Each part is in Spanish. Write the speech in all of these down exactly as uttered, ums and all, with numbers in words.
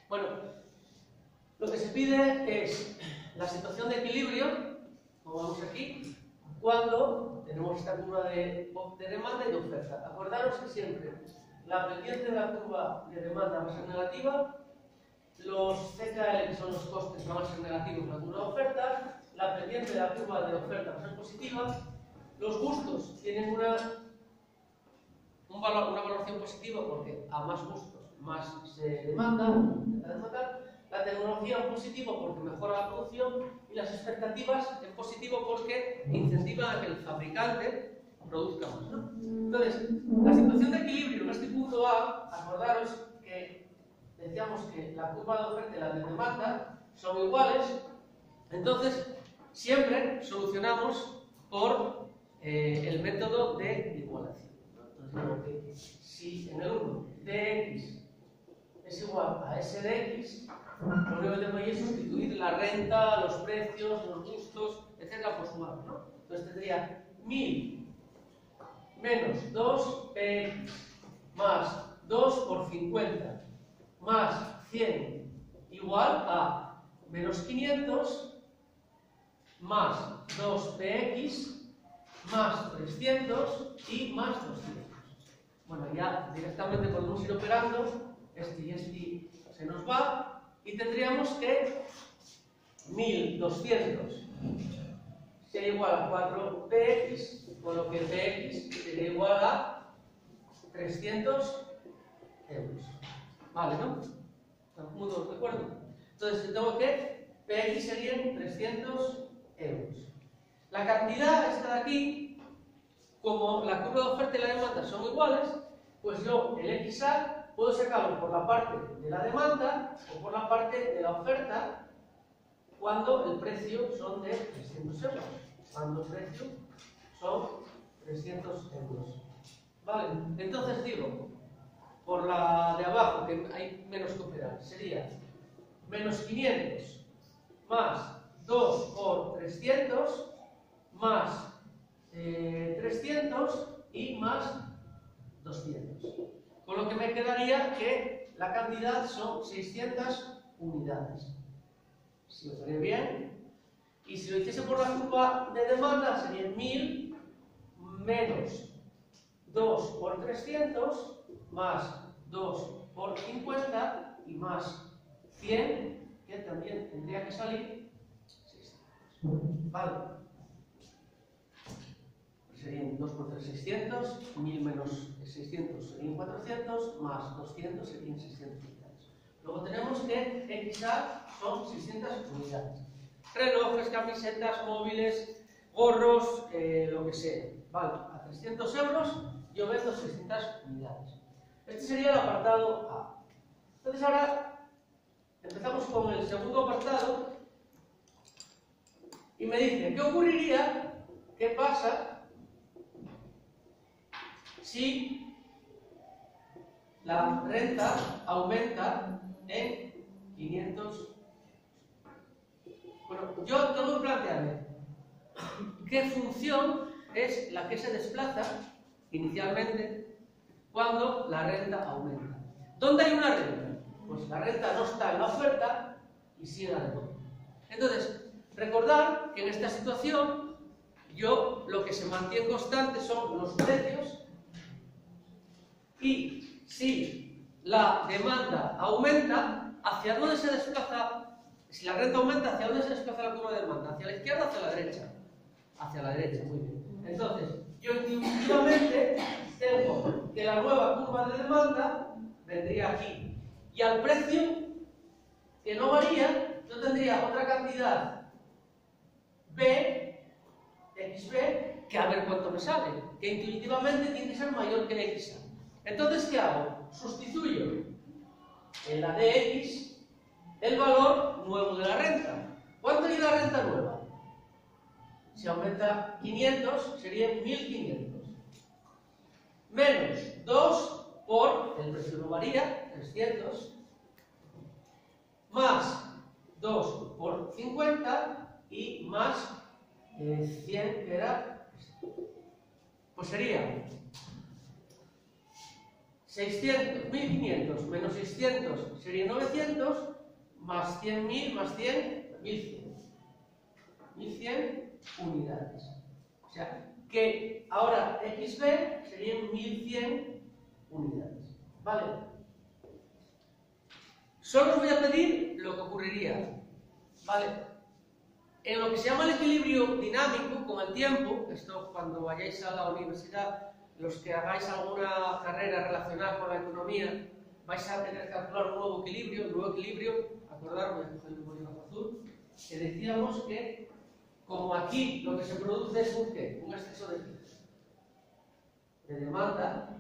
Bueno, lo que se pide es la situación de equilibrio, como vemos aquí, cuando tenemos esta curva de, de demanda y de oferta. Acordaros que siempre la pendiente de la curva de demanda va a ser negativa, los C K L, que son los costes, van a ser negativos en la curva de oferta, la pendiente de la curva de oferta va a ser positiva, los gustos tienen una, un valor, una valoración positiva porque a más gustos más se demanda, la tecnología en positivo porque mejora la producción y las expectativas en positivo porque incentivan a que el fabricante produzca más, ¿no? Entonces, la situación de equilibrio en este punto A, acordaros que decíamos que la curva de oferta y la de demanda son iguales, entonces siempre solucionamos por eh, el método de igualación, ¿no? Entonces digo que si en el uno dx es igual a S de X, lo único que tengo ahí es sustituir la renta, los precios, los gustos, etcétera, por sumarlo, ¿no? Entonces tendría mil menos dos P X más dos por cincuenta más cien igual a menos quinientos más dos P X más trescientos y más doscientos. Bueno, ya directamente podemos ir operando. Este y este se nos va y tendríamos que mil doscientos sería igual a cuatro P X, con lo que P X sería igual a trescientos euros. Vale, ¿no? ¿Estamos todos de acuerdo? Entonces tengo que P X serían trescientos euros. La cantidad esta de aquí, como la curva de oferta y la demanda son iguales, pues yo el X A puedo sacarlo por la parte de la demanda o por la parte de la oferta cuando el precio son de trescientos euros. Cuando el precio son trescientos euros. Vale, entonces digo, por la de abajo, que hay menos que operar, sería menos quinientos más dos por trescientos más eh, trescientos y más doscientos. Con lo que me quedaría que la cantidad son seiscientas unidades. Si lo haré bien. Y si lo hiciese por la curva de demanda, serían mil menos dos por trescientos más dos por cincuenta y más cien, que también tendría que salir seiscientos. Vale. Serían dos por tres, seiscientos, mil menos seiscientos serían cuatrocientos, más doscientos serían seiscientas unidades. Luego tenemos que X A son seiscientas unidades. Relojes, camisetas, móviles, gorros, eh, lo que sea. Vale, a trescientos euros yo vendo seiscientas unidades. Este sería el apartado A. Entonces ahora empezamos con el segundo apartado y me dice, ¿qué ocurriría? ¿Qué pasa si la renta aumenta en quinientos? Bueno, yo tengo que plantearme qué función es la que se desplaza inicialmente cuando la renta aumenta. ¿Dónde hay una renta? Pues la renta no está en la oferta y sí en la demanda. Entonces, recordar que en esta situación yo lo que se mantiene constante son los precios. Y si la demanda aumenta, ¿hacia dónde se desplaza? Si la renta aumenta, ¿hacia dónde se desplaza la curva de demanda? ¿Hacia la izquierda o hacia la derecha? Hacia la derecha, muy bien. Entonces, yo intuitivamente tengo que la nueva curva de demanda vendría aquí. Y al precio, que no varía, yo tendría otra cantidad B, X B, que a ver cuánto me sale. Que intuitivamente tiene que ser mayor que X A. Entonces, ¿qué hago? Sustituyo en la de X el valor nuevo de la renta. ¿Cuánto es la renta nueva? Si aumenta quinientos, serían mil quinientos. Menos dos por, el precio no varía, trescientos, más dos por cincuenta y más eh, cien, que era, pues sería seiscientos, mil quinientos menos seiscientos serían novecientos, más cien mil más cien, mil cien. mil cien unidades. O sea, que ahora X B serían mil cien unidades. ¿Vale? Solo os voy a pedir lo que ocurriría. ¿Vale? En lo que se llama el equilibrio dinámico con el tiempo, esto cuando vayáis a la universidad, los que hagáis alguna carrera relacionada con la economía, vais a tener que calcular un nuevo equilibrio, un nuevo equilibrio, acordaros, voy a coger el bolígrafo azul, que decíamos que, como aquí lo que se produce es un ¿qué? Un exceso de, de demanda,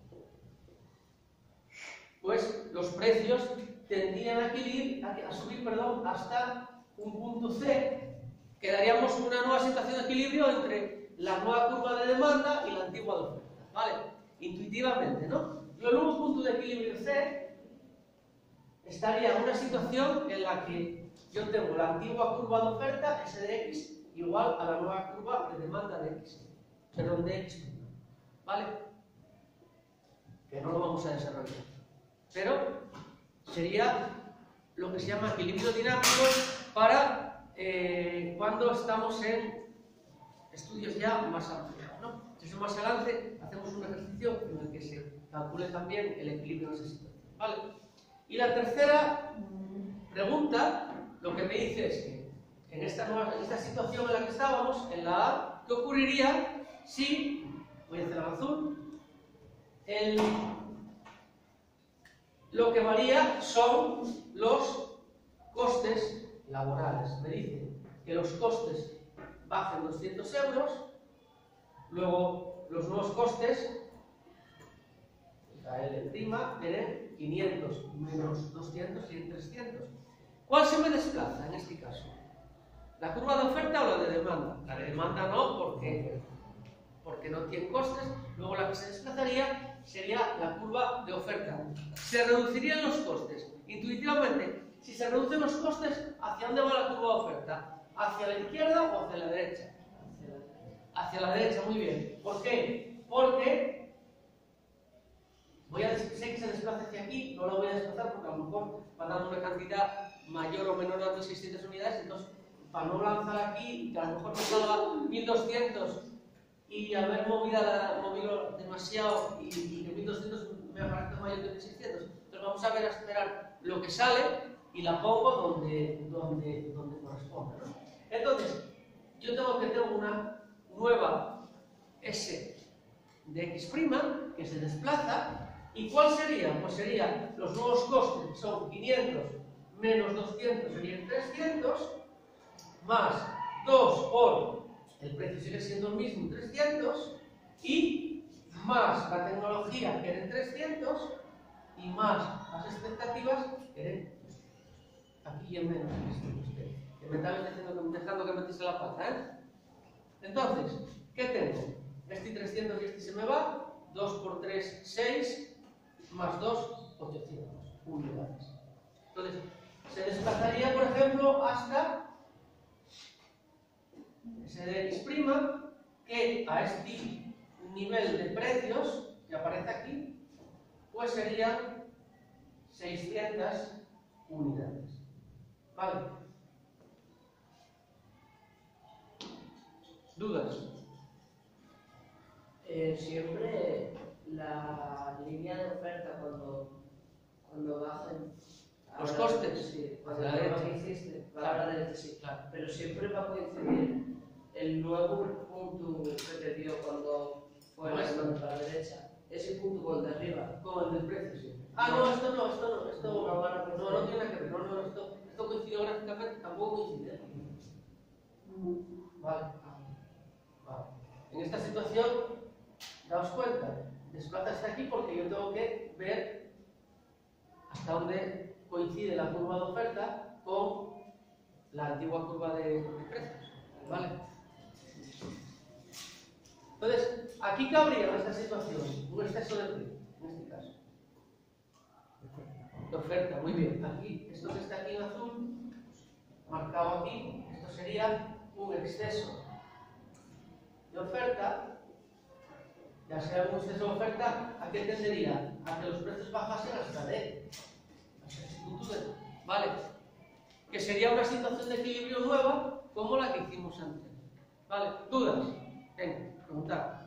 pues los precios tendrían a, adquirir, a subir perdón, hasta un punto C, quedaríamos en una nueva situación de equilibrio entre la nueva curva de demanda y la antigua de oferta, ¿vale? Intuitivamente, ¿no? Y el nuevo punto de equilibrio C estaría en una situación en la que yo tengo la antigua curva de oferta, S de X, igual a la nueva curva de demanda de X, perdón, de X, ¿vale? Que no lo vamos a desarrollar. Pero sería lo que se llama equilibrio dinámico para eh, cuando estamos en estudios ya más ampliados, ¿no? Entonces, más adelante hacemos un ejercicio en el que se calcule también el equilibrio de esa situación, ¿vale? Y la tercera pregunta, lo que me dice es que en esta, nueva, en esta situación en la que estábamos, en la A, ¿qué ocurriría si, voy a hacer el azul, el, lo que varía son los costes laborales? Me dice que los costes bajen doscientos euros, luego los nuevos costes, L' tienen quinientos menos doscientos y trescientos. ¿Cuál se me desplaza en este caso? ¿La curva de oferta o la de demanda? La de demanda no, porque, porque no tiene costes. Luego la que se desplazaría sería la curva de oferta. Se reducirían los costes. Intuitivamente, si se reducen los costes, ¿hacia dónde va la curva de oferta? ¿Hacia la izquierda o hacia la derecha? Hacia la derecha, muy bien. ¿Por qué? Porque voy a sé que se desplaza hacia aquí, no la voy a desplazar porque a lo mejor va a dar una cantidad mayor o menor a seiscientas unidades, entonces para no lanzar aquí, que a lo mejor me salga mil doscientos y haber movido, la, movido demasiado y, y que mil doscientos me aparezca mayor que mil seiscientos. Entonces vamos a ver a esperar lo que sale y la pongo donde, donde, donde corresponde, ¿no? Entonces, yo tengo que tener una nueva S de X' que se desplaza. ¿Y cuál sería? Pues serían los nuevos costes, que son quinientos menos doscientos serían trescientos, más dos por el precio sigue siendo el mismo, trescientos, y más la tecnología, que eran trescientos, y más las expectativas, que eran aquí en menos, que me estaba dejando que metiese la pata, ¿eh? Entonces, ¿qué tengo? Este trescientos y este se me va, dos por tres, seis, más dos, ochocientos unidades. Entonces, se desplazaría, por ejemplo, hasta S de X', que a este nivel de precios que aparece aquí, pues serían seiscientas unidades. ¿Vale? ¿Dudas? Eh, siempre la línea de oferta cuando, cuando bajen los costes, sí, cuando la lo derecha. que hiciste, va Claro. a la derecha, sí, Claro. pero siempre va a coincidir el nuevo punto que te dio cuando fue ¿Cómo la es? mano para la derecha, ese punto con el de arriba. Como el del precio, sí. Ah, no, esto no, esto no, esto No van a no, coincidir. no tiene nada que ver, no, no, esto, esto coincide gráficamente, tampoco coincide. Vale. Vale. En esta situación, daos cuenta, desplaza hasta aquí porque yo tengo que ver hasta dónde coincide la curva de oferta con la antigua curva de, de precios. ¿Vale? Entonces, aquí cabría en esta situación un exceso de precio, en este caso. De oferta, muy bien. Aquí, esto que está aquí en azul, marcado aquí, esto sería un exceso de oferta ya sea un exceso de oferta, ¿a qué tendería? A que los precios bajasen hasta D. ¿Vale? Que sería una situación de equilibrio nueva como la que hicimos antes. ¿Vale? ¿Dudas? Venga, preguntar.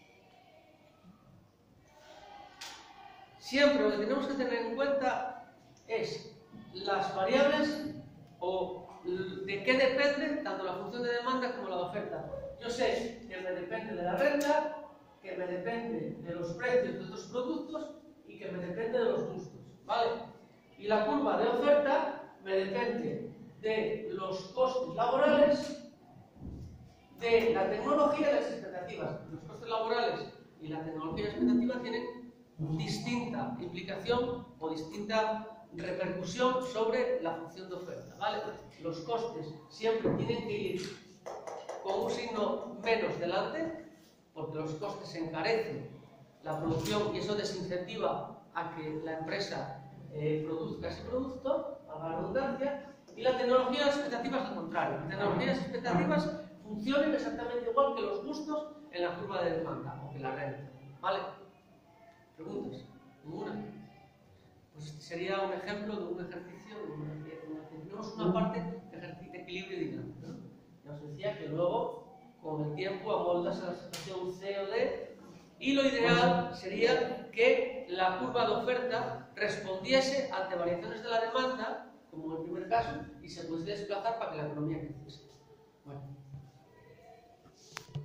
Siempre lo que tenemos que tener en cuenta es las variables o de qué depende tanto la función de demanda como la de oferta. Yo sé que me depende de la renta, que me depende de los precios de otros productos y que me depende de los gustos, ¿vale? Y la curva de oferta me depende de los costes laborales, de la tecnología y las expectativas. Los costes laborales y la tecnología y las expectativas tienen distinta implicación o distinta repercusión sobre la función de oferta, ¿vale? Los costes siempre tienen que ir con un signo menos delante, porque los costes encarecen la producción y eso desincentiva a que la empresa eh, produzca ese producto, a la redundancia, y la tecnología y las expectativas al contrario. La tecnología y las expectativas funcionan exactamente igual que los gustos en la curva de demanda o que la renta, ¿vale? ¿Preguntas? ¿Ninguna? Pues este sería un ejemplo de un ejercicio, de una, de una, tenemos una parte de ejercicio de equilibrio dinámico, ¿no? Ya os decía que luego, con el tiempo, amoldas a la situación C o D, y lo ideal sería que la curva de oferta respondiese ante variaciones de la demanda, como en el primer caso, y se pudiese desplazar para que la economía creciese. Bueno.